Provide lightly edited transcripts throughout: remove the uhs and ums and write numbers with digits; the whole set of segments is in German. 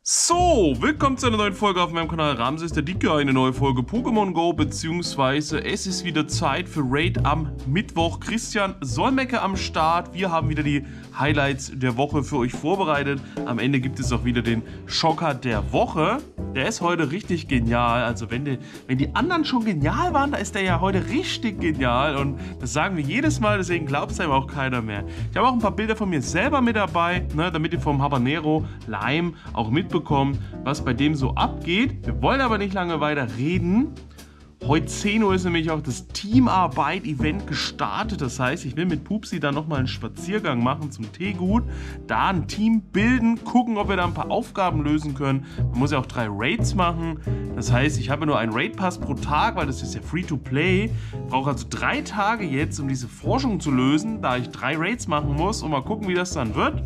So, willkommen zu einer neuen Folge auf meinem Kanal Ramses der Dicke, eine neue Folge Pokémon Go, beziehungsweise es ist wieder Zeit für Raid am Mittwoch. Christian Solmecke am Start, wir haben wieder die Highlights der Woche für euch vorbereitet. Am Ende gibt es auch wieder den Schocker der Woche. Der ist heute richtig genial, also wenn die anderen schon genial waren, da ist der ja heute richtig genial und das sagen wir jedes Mal, deswegen glaubt es einem auch keiner mehr. Ich habe auch ein paar Bilder von mir selber mit dabei, ne, damit ihr vom Habanero Lime auch mitbekommt, was bei dem so abgeht. Wir wollen aber nicht lange weiter reden. Heute 10 Uhr ist nämlich auch das Teamarbeit-Event gestartet. Das heißt, ich will mit Pupsi dann nochmal einen Spaziergang machen zum Teegut. Da ein Team bilden, gucken, ob wir da ein paar Aufgaben lösen können. Man muss ja auch 3 Raids machen. Das heißt, ich habe nur einen Raid-Pass pro Tag, weil das ist ja Free-to-Play. Ich brauche also 3 Tage jetzt, um diese Forschung zu lösen, da ich 3 Raids machen muss. Und mal gucken, wie das dann wird.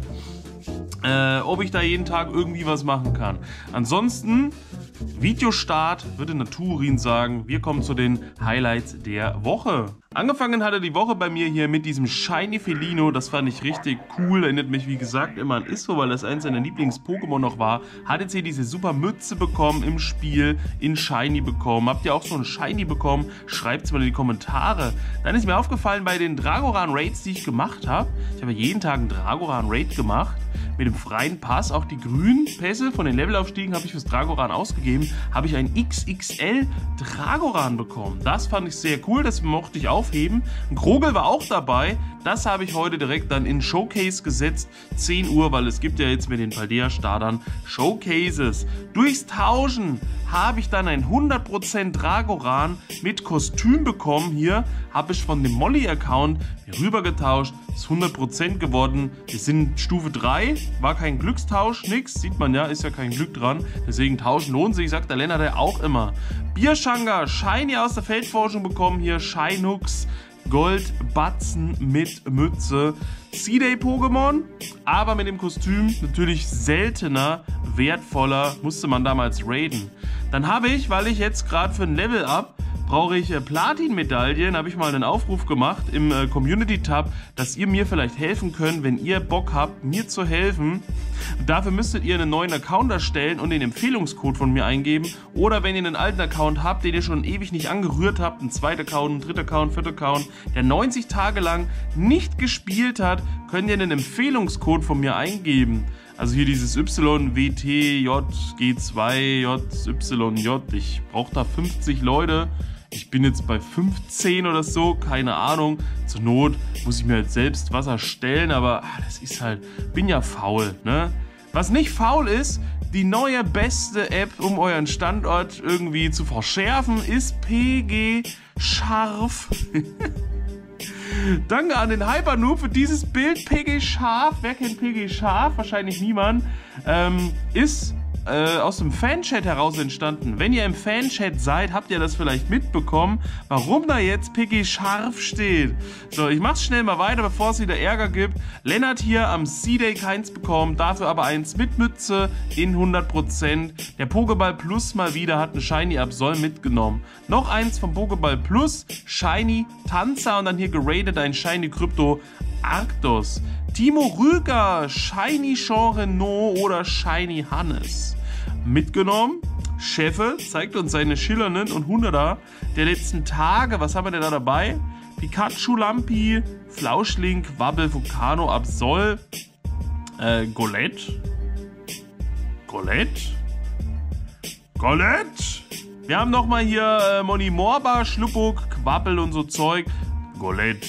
Ob ich da jeden Tag irgendwie was machen kann. Ansonsten, Videostart, würde Naturin sagen. Wir kommen zu den Highlights der Woche. Angefangen hatte die Woche bei mir hier mit diesem Shiny Felino. Das fand ich richtig cool. Erinnert mich, wie gesagt, immer an Isfo, weil das eins seiner Lieblings-Pokémon noch war. Hat jetzt hier diese super Mütze bekommen im Spiel, in Shiny bekommen. Habt ihr auch so ein Shiny bekommen? Schreibt es mal in die Kommentare. Dann ist mir aufgefallen, bei den Dragoran-Raids, die ich gemacht habe, ich habe jeden Tag einen Dragoran-Raid gemacht, mit dem freien Pass, auch die grünen Pässe von den Levelaufstiegen habe ich fürs Dragoran ausgegeben, habe ich ein XXL Dragoran bekommen. Das fand ich sehr cool, das mochte ich aufheben. Ein Krogel war auch dabei, das habe ich heute direkt dann in Showcase gesetzt, 10 Uhr, weil es gibt ja jetzt mit den Paldea-Startern Showcases. Durchs Tauschen habe ich dann ein 100% Dragoran mit Kostüm bekommen. Hier habe ich von dem Molly-Account rüber getauscht, ist 100% geworden. Wir sind Stufe 3, war kein Glückstausch, nix, sieht man ja, ist ja kein Glück dran. Deswegen tauschen lohnt sich, sagt der Lennart ja auch immer. Bierschanga, Shiny aus der Feldforschung bekommen hier, Shinux, Goldbatzen mit Mütze. C-Day-Pokémon, aber mit dem Kostüm natürlich seltener, wertvoller, musste man damals raiden. Dann habe ich, weil ich jetzt gerade für ein Level-Up brauche ich Platin-Medaillen, habe ich mal einen Aufruf gemacht im Community-Tab, dass ihr mir vielleicht helfen könnt, wenn ihr Bock habt, mir zu helfen. Dafür müsstet ihr einen neuen Account erstellen und den Empfehlungscode von mir eingeben. Oder wenn ihr einen alten Account habt, den ihr schon ewig nicht angerührt habt, einen zweiten Account, einen dritten Account, vierten Account, der 90 Tage lang nicht gespielt hat, könnt ihr einen Empfehlungscode von mir eingeben. Also hier dieses YWTJG2JYJ. Ich brauche da 50 Leute. Ich bin jetzt bei 15 oder so, keine Ahnung. Zur Not muss ich mir halt selbst was erstellen, aber das ist halt, bin ja faul, ne? Was nicht faul ist, die neue beste App, um euren Standort irgendwie zu verschärfen, ist PG Scharf. Danke an den Hypernoob für dieses Bild. PG Scharf, wer kennt PG Scharf? Wahrscheinlich niemand. Ist aus dem Fanchat heraus entstanden. Wenn ihr im Fanchat seid, habt ihr das vielleicht mitbekommen, warum da jetzt PG Scharf steht. So, ich mach's schnell mal weiter, bevor es wieder Ärger gibt. Lennart hier am C-Day keins bekommen, dafür aber eins mit Mütze in 100%. Der Pokéball Plus mal wieder hat ein Shiny Absol mitgenommen. Noch eins vom Pokéball Plus, Shiny Tanzer und dann hier geradet ein Shiny Krypto Arctos. Timo Rüger, Shiny Jean Renault oder Shiny Hannes. Mitgenommen. Cheffe zeigt uns seine schillernden und 100er der letzten Tage. Was haben wir denn da dabei? Pikachu Lampi, Flauschling, Quabbel, Vulcano, Absol, Golett. Wir haben nochmal hier Monimorba, Schluppuk, Quabbel und so Zeug. Golett.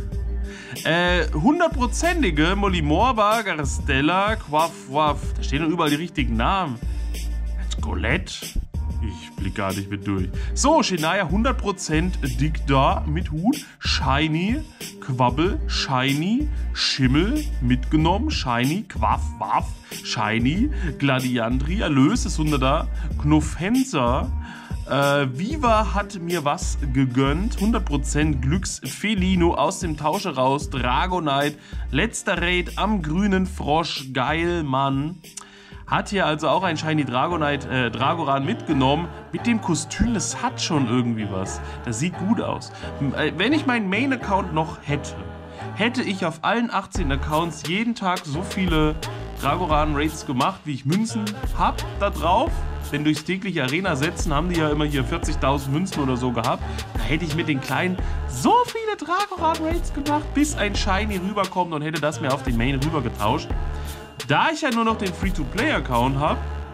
100%ige Molimorba, Garstella, Quaff. Da stehen doch überall die richtigen Namen. Golett. Ich blick gar nicht mit durch. So, Shania 100% dick da mit Hut. Shiny, Quabbel, Shiny, Schimmel mitgenommen. Shiny, Quaff, Waff, Shiny, Gladiandri, Erlös ist 100er. Knuffenser. Viva hat mir was gegönnt. 100% Glücksfelino aus dem Tausch raus. Dragonite. Letzter Raid am grünen Frosch. Geil, Mann. Hat hier also auch ein Shiny Dragonite, Dragoran mitgenommen. Mit dem Kostüm, das hat schon irgendwie was. Das sieht gut aus. Wenn ich meinen Main-Account noch hätte ich auf allen 18 Accounts jeden Tag so viele Dragoran-Raids gemacht, wie ich Münzen habe da drauf. Denn durchs tägliche Arena-Setzen haben die ja immer hier 40.000 Münzen oder so gehabt. Da hätte ich mit den Kleinen so viele Dragoran-Raids gemacht, bis ein Shiny rüberkommt und hätte das mir auf den Main rüber getauscht. Da ich ja nur noch den Free-to-Play-Account habe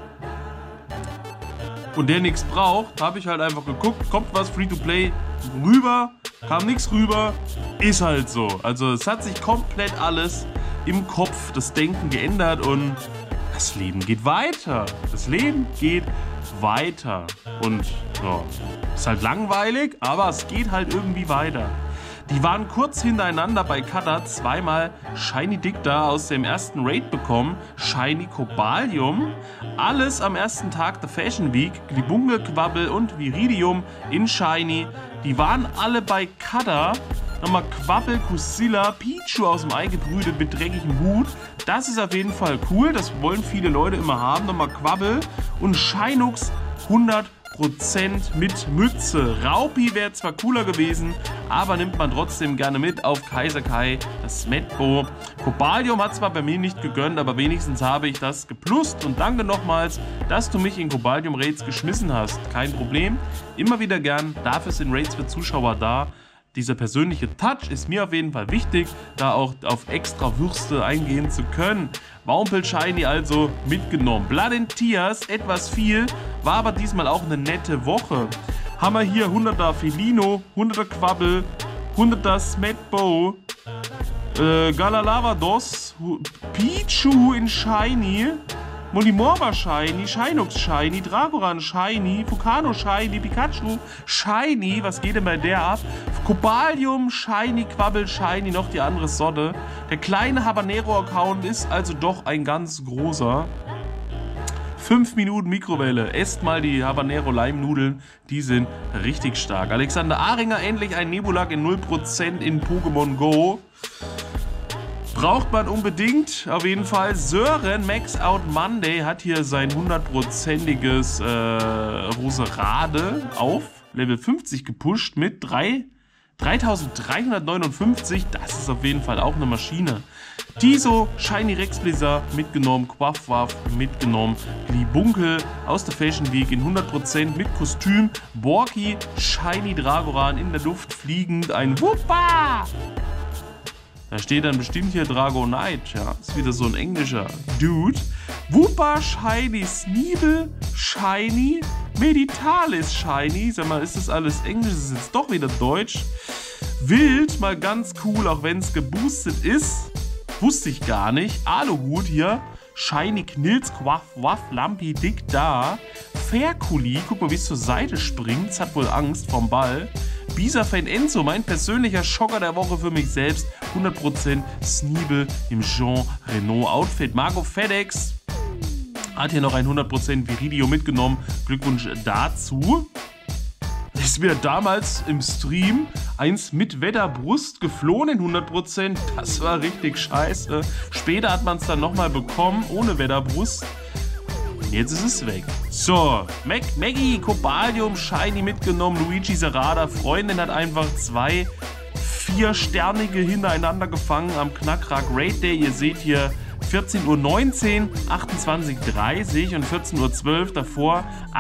und der nichts braucht, habe ich halt einfach geguckt, kommt was Free-to-Play rüber, kam nichts rüber, ist halt so. Also es hat sich komplett alles im Kopf, das Denken geändert und das Leben geht weiter. Das Leben geht weiter. Und ja, ist halt langweilig, aber es geht halt irgendwie weiter. Die waren kurz hintereinander bei Cutter zweimal Shiny Dicta aus dem ersten Raid bekommen, Shiny Cobalium, alles am ersten Tag der Fashion Week, Glibunge, Quabbel und Viridium in Shiny. Die waren alle bei Cutter. Nochmal Quabbel, Kusilla, Pichu aus dem Ei gebrütet mit dreckigem Hut. Das ist auf jeden Fall cool, das wollen viele Leute immer haben. Nochmal Quabbel und Shinux 100% mit Mütze. Raupi wäre zwar cooler gewesen, aber nimmt man trotzdem gerne mit auf Kaiser Kai, das Metbo. Cobalium hat zwar bei mir nicht gegönnt, aber wenigstens habe ich das geplust. Und danke nochmals, dass du mich in Cobalium Raids geschmissen hast. Kein Problem, immer wieder gern, dafür sind Raids für Zuschauer da. Dieser persönliche Touch ist mir auf jeden Fall wichtig, da auch auf extra Würste eingehen zu können. Waumpel Shiny also mitgenommen. Blood and Tears, etwas viel, war aber diesmal auch eine nette Woche. Haben wir hier 100er Felino, 100er Quabbel, 100er Smetbo, Galalavados, Pichu in Shiny, Molimorba Shiny, Shinux Shiny, Dragoran Shiny, Fukano Shiny, Pikachu Shiny, was geht denn bei der ab? Cobalium Shiny, Quabbel Shiny, noch die andere Sorte. Der kleine Habanero-Account ist also doch ein ganz großer. 5 Minuten Mikrowelle, esst mal die Habanero-Leimnudeln, die sind richtig stark. Alexander Ahringer, endlich ein Nebulak in 0% in Pokémon Go. Braucht man unbedingt, auf jeden Fall. Sören Max Out Monday hat hier sein 100%iges Roserade auf Level 50 gepusht mit 3359. Das ist auf jeden Fall auch eine Maschine. Tiso, Shiny Rex Blizzard mitgenommen, Quaffwaff mitgenommen, Glibunkel aus der Fashion Week in 100% mit Kostüm, Borki, Shiny Dragoran in der Luft fliegend, ein Wuppa! Da steht dann bestimmt hier Dragonite, ja, ist wieder so ein englischer Dude. Wooper Shiny, Sneebel Shiny, Meditalis Shiny, sag mal, ist das alles Englisch, ist jetzt doch wieder Deutsch. Wild, mal ganz cool, auch wenn es geboostet ist, wusste ich gar nicht. Aluhut hier, Shiny Knilz, Quaff, Waff, Lampi, Dick da. Ferkuli, guck mal, wie es zur Seite springt, es hat wohl Angst vom Ball. Bisa-Fan Enzo, mein persönlicher Schocker der Woche für mich selbst. 100% Sneebel im Jean Renault Outfit. Marco FedEx hat hier noch ein 100% Viridio mitgenommen. Glückwunsch dazu. Ist mir damals im Stream eins mit Wetterbrust geflohen in 100%. Das war richtig scheiße. Später hat man es dann nochmal bekommen, ohne Wetterbrust. Jetzt ist es weg. So, Maggie, Cobalium, Shiny mitgenommen, Luigi Serrada, Freundin hat einfach 2 4-sternige hintereinander gefangen am Knackrack Raid Day. Ihr seht hier 14:19 Uhr, 28:30 und 14:12 Uhr davor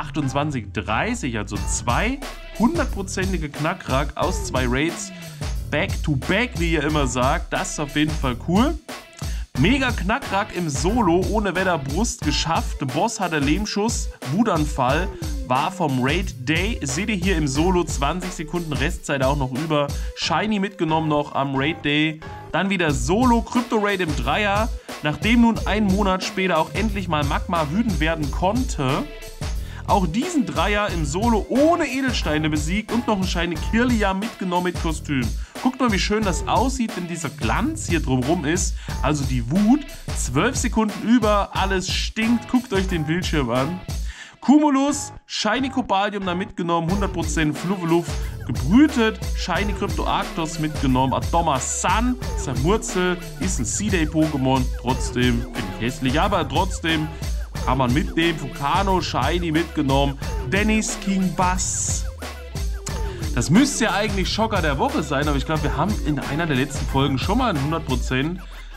28:30. Also 2 100%ige Knackrack aus 2 Raids. Back to back, wie ihr immer sagt. Das ist auf jeden Fall cool. Mega Knackrack im Solo ohne Wetterbrust geschafft. Der Boss hatte Lehmschuss, Wutanfall, war vom Raid Day. Seht ihr hier im Solo 20 Sekunden Restzeit auch noch über. Shiny mitgenommen noch am Raid Day. Dann wieder Solo Crypto Raid im Dreier. Nachdem nun einen Monat später auch endlich mal Magma wütend werden konnte. Auch diesen Dreier im Solo ohne Edelsteine besiegt und noch ein Shiny Kirlia mitgenommen mit Kostüm. Guckt mal, wie schön das aussieht, wenn dieser Glanz hier drumherum ist. Also die Wut, 12 Sekunden über, alles stinkt. Guckt euch den Bildschirm an. Cumulus, Shiny Cobalium da mitgenommen, 100% Fluvveluf gebrütet. Shiny Crypto Arctos mitgenommen. Atoma Sun, Samurzel, ist ein C-Day-Pokémon. Trotzdem, finde ich hässlich, aber trotzdem kann man mitnehmen. Fukano, Shiny mitgenommen. Dennis King Bass. Das müsste ja eigentlich Schocker der Woche sein, aber ich glaube, wir haben in einer der letzten Folgen schon mal einen 100%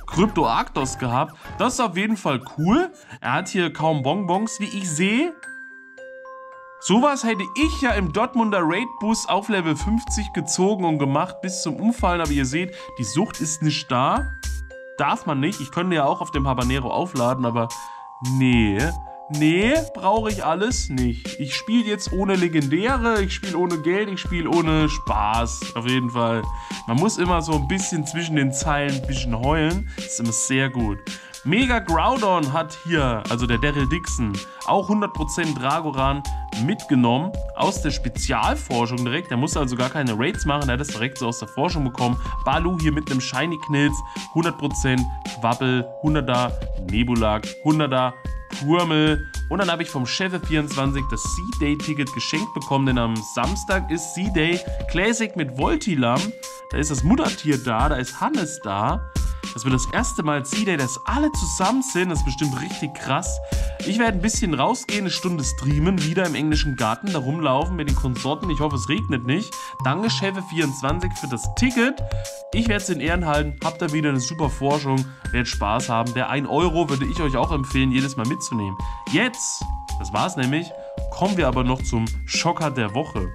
Krypto-Arctos gehabt. Das ist auf jeden Fall cool. Er hat hier kaum Bonbons, wie ich sehe. Sowas hätte ich ja im Dortmunder Raid-Bus auf Level 50 gezogen und gemacht bis zum Umfallen. Aber ihr seht, die Sucht ist nicht da. Darf man nicht. Ich könnte ja auch auf dem Habanero aufladen, aber nee. Nee, brauche ich alles nicht. Ich spiele jetzt ohne Legendäre, ich spiele ohne Geld, ich spiele ohne Spaß. Auf jeden Fall. Man muss immer so ein bisschen zwischen den Zeilen ein bisschen heulen. Das ist immer sehr gut. Mega Groudon hat hier, also der Daryl Dixon, auch 100% Dragoran mitgenommen. Aus der Spezialforschung direkt. Der musste also gar keine Raids machen, der hat das direkt so aus der Forschung bekommen. Balu hier mit einem Shiny Knilz, 100% Quabbel, 100er Nebulak, 100er Purmel. Und dann habe ich vom Chef24 das C-Day-Ticket geschenkt bekommen, denn am Samstag ist C-Day Classic mit Voltilam. Da ist das Muttertier da, da ist Hannes da. Das wird das erste Mal C-Day, dass alle zusammen sind. Das ist bestimmt richtig krass. Ich werde ein bisschen rausgehen, eine Stunde streamen, wieder im englischen Garten, da rumlaufen mit den Konsorten. Ich hoffe, es regnet nicht. Danke Chef24 für das Ticket. Ich werde es in Ehren halten, habt da wieder eine super Forschung, werdet Spaß haben. Der 1 Euro würde ich euch auch empfehlen, jedes Mal mitzunehmen. Jetzt, das war's nämlich, kommen wir aber noch zum Schocker der Woche.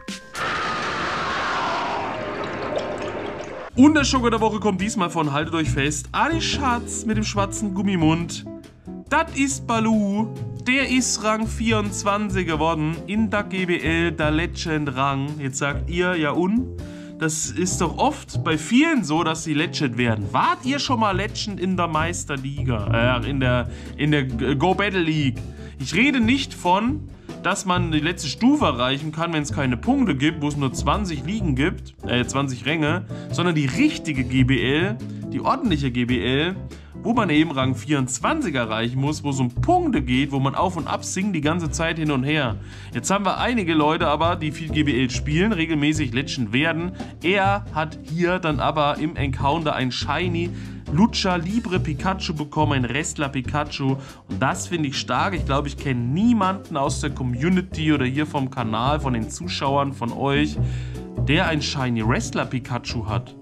Und der Schocker der Woche kommt diesmal von, haltet euch fest, Adi Schatz mit dem schwarzen Gummimund. Das ist Balu. Der ist Rang 24 geworden in der GBL, der Legend-Rang. Jetzt sagt ihr, ja und? Das ist doch oft bei vielen so, dass sie Legend werden. Wart ihr schon mal Legend in der Meisterliga? In der Go Battle League? Ich rede nicht von, dass man die letzte Stufe erreichen kann, wenn es keine Punkte gibt, wo es nur 20 Ligen gibt, 20 Ränge, sondern die richtige GBL, die ordentliche GBL, wo man eben Rang 24 erreichen muss, wo es um Punkte geht, wo man auf und ab singt die ganze Zeit hin und her. Jetzt haben wir einige Leute aber, die viel GBL spielen, regelmäßig Legend werden. Er hat hier dann aber im Encounter ein Shiny Lucha Libre Pikachu bekommen, ein Wrestler Pikachu, und das finde ich stark. Ich glaube, ich kenne niemanden aus der Community oder hier vom Kanal, von den Zuschauern, von euch, der ein Shiny Wrestler Pikachu hat.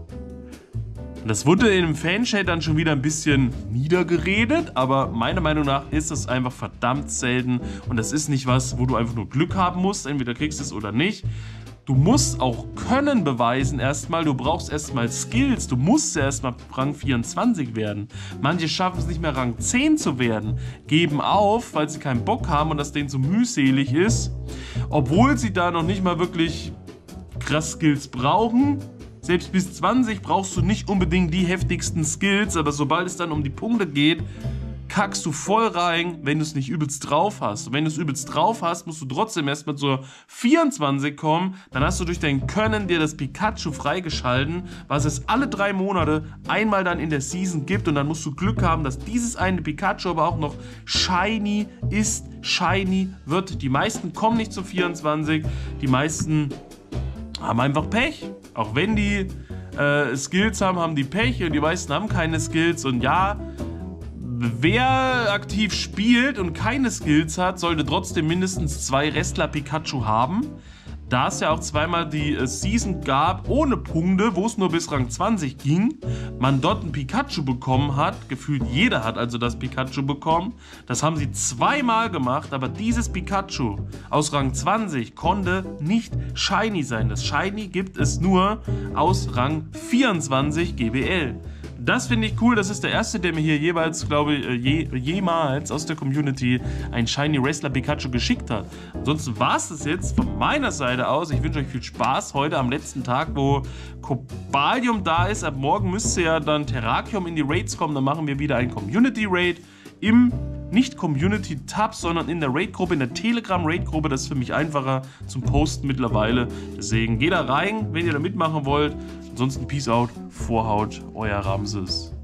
Das wurde in dem Fanchat dann schon wieder ein bisschen niedergeredet, aber meiner Meinung nach ist das einfach verdammt selten und das ist nicht was, wo du einfach nur Glück haben musst, entweder kriegst du es oder nicht. Du musst auch Können beweisen erstmal, du brauchst erstmal Skills, du musst erstmal Rang 24 werden. Manche schaffen es nicht mehr Rang 10 zu werden, geben auf, weil sie keinen Bock haben und das denen so mühselig ist, obwohl sie da noch nicht mal wirklich krass Skills brauchen. Selbst bis 20 brauchst du nicht unbedingt die heftigsten Skills, aber sobald es dann um die Punkte geht, kackst du voll rein, wenn du es nicht übelst drauf hast. Und wenn du es übelst drauf hast, musst du trotzdem erstmal zur 24 kommen. Dann hast du durch dein Können dir das Pikachu freigeschalten, was es alle 3 Monate einmal dann in der Season gibt. Und dann musst du Glück haben, dass dieses eine Pikachu aber auch noch shiny ist, shiny wird. Die meisten kommen nicht zu 24, die meisten haben einfach Pech. Auch wenn die Skills haben, haben die Pech und die meisten haben keine Skills. Und ja, wer aktiv spielt und keine Skills hat, sollte trotzdem mindestens 2 Wrestler Pikachu haben. Da es ja auch zweimal die Season gab ohne Punkte, wo es nur bis Rang 20 ging, man dort ein Pikachu bekommen hat, gefühlt jeder hat also das Pikachu bekommen. Das haben sie zweimal gemacht, aber dieses Pikachu aus Rang 20 konnte nicht shiny sein. Das Shiny gibt es nur aus Rang 24 GBL. Das finde ich cool, das ist der erste, der mir hier jeweils, glaube ich, jemals aus der Community ein Shiny Wrestler Pikachu geschickt hat. Ansonsten war es das jetzt von meiner Seite aus. Ich wünsche euch viel Spaß heute am letzten Tag, wo Cobalium da ist. Ab morgen müsste ja dann Terrakium in die Raids kommen. Dann machen wir wieder ein Community Raid im nicht Community Tab, sondern in der Raid-Gruppe, in der Telegram Raid-Gruppe. Das ist für mich einfacher zum Posten mittlerweile. Deswegen geht da rein, wenn ihr da mitmachen wollt. Ansonsten Peace out, Vorhaut, euer Ramses.